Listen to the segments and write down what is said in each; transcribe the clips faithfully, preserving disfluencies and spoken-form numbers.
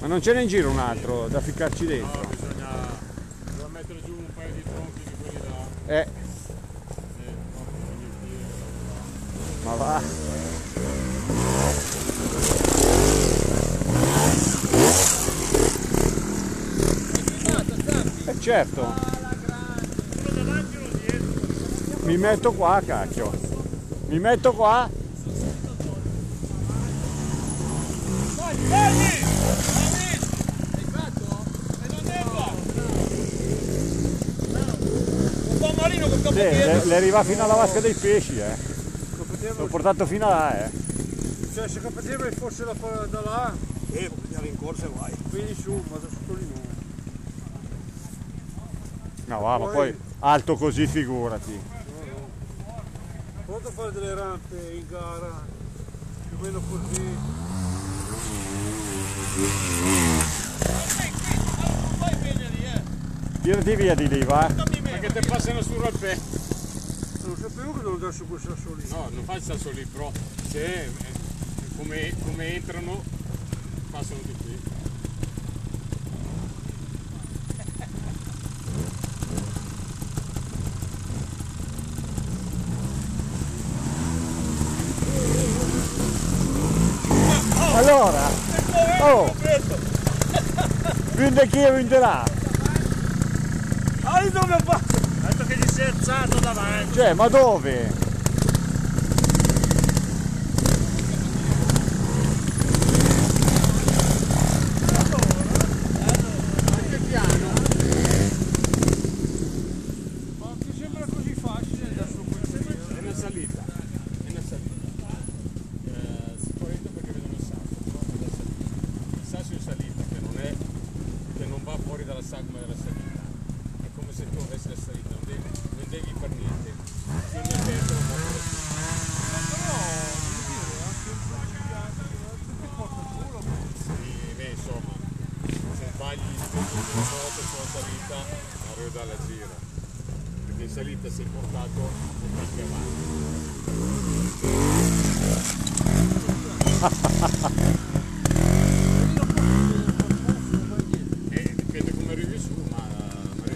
Ma non ce n'è in giro un altro da ficcarci dentro? No, bisogna, bisogna mettere giù un paio di tronchi di quelli là. Eh. Eh, no, Ma va. Eh certo. Mi metto qua, cacchio. Mi metto qua. Sì, le, le arriva fino alla vasca dei pesci, eh. L'ho portato fino a là, eh. Cioè se capitava che fosse da, da là, e la rincorsa vai. vieni su, ma da sotto di noi. No, va, ma poi alto così, figurati. No, no. Pronto a fare delle rampe in gara, più o meno così. Tirati via di lì, va. ma che te passano sul rapè. Non sapevo che devo andare su quel sassolino. No, non fa il sasso lì, però se eh, come, come entrano passano di qui. Allora, oh, quindi chi vincerà? Ah, dove fa? Tanto che gli si è alzato davanti. Cioè, ma dove? Anche piano. Ma ti sembra così facile andare su quel giro? È una salita. È una salita. Eh, sicuramente perché vedono il sasso, però è una salita. Il sasso in salita che non è che non va fuori dalla sagoma della salita. È come se tu avessi la salita, non devi, non devi fare niente. Tieni a terra un po' così. Però, devo dire, anche un po' di pianta, ti porta il culo. Sì, beh, insomma, se sbagli due volte sulla salita, arrivi dalla gira. Perché in salita sei portato un po' più avanti. E dipende come arrivi su, ma magari.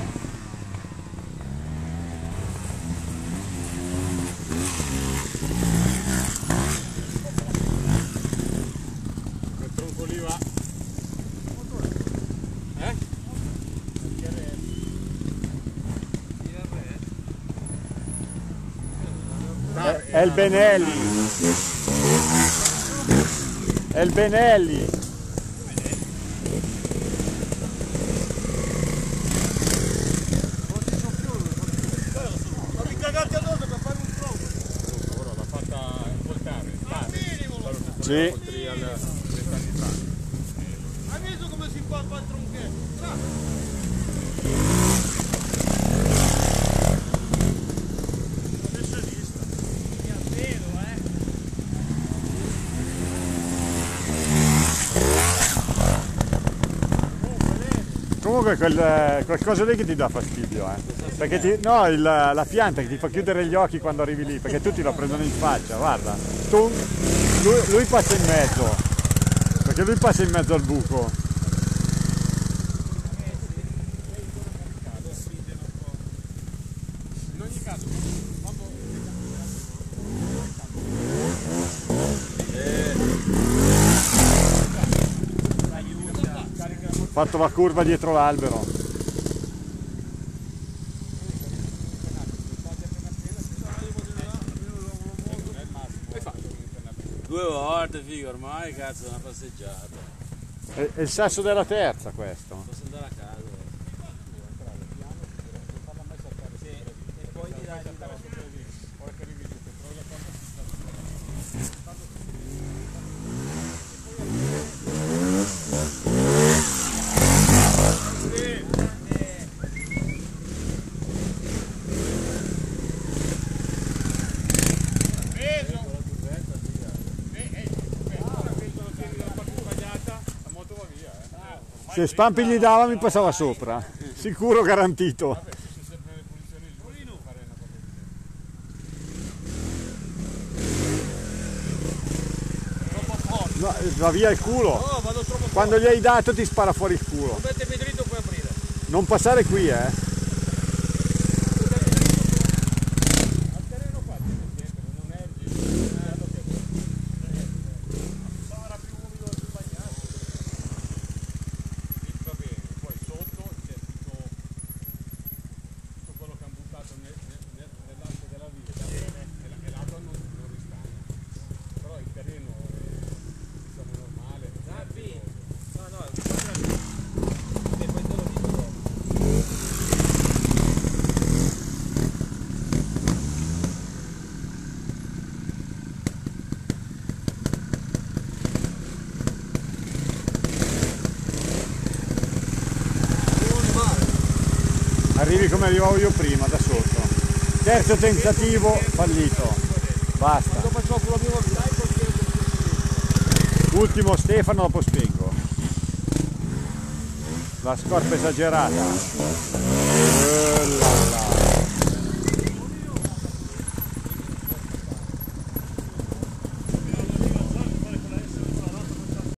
Quel tronco lì va. Eh? È, è il Benelli. È il Benelli. Ma mi cagate addosso per fare un tronco. Ora l'ha fatta voltare, Sì. vent'anni fa. Hai visto come si fa il tronchetto? Comunque quel, qualcosa lì che ti dà fastidio, eh. Perché ti, no, il, la pianta che ti fa chiudere gli occhi quando arrivi lì, perché tutti lo prendono in faccia, guarda. Tu, lui, lui passa in mezzo, perché lui passa in mezzo al buco. In ogni caso, quando Fatto la curva dietro l'albero. Due volte, figo, ormai cazzo è una passeggiata. È, è il sasso della terza questo. Posso andare a casa. Sì, e poi di là di là. ora che arrivi giù, controlla quando si sta. Se Spampi gli dava mi passava sopra, sicuro, garantito. Troppo forte. No, va via il culo. No, vado troppo fuori. Quando gli hai dato ti spara fuori il culo. Non mettermi dritto puoi aprire. Non passare qui, eh. Al terreno qua tiene sempre, non è il bello che Sarà più umido e più bagnato. lì va bene, poi sotto c'è tutto, tutto quello che hanno buttato nel, nel, nel, nell'asse della via e la- e l'acqua non, non ristagna. Però il terreno è diciamo normale, non è argilloso. No, no, è un poi te lo dico dopo. Arrivi come arrivavo io prima, da sotto. Terzo tentativo fallito. Basta. Dopo faccio la prima volta. Ultimo Stefano, dopo spengo. La scorpa esagerata.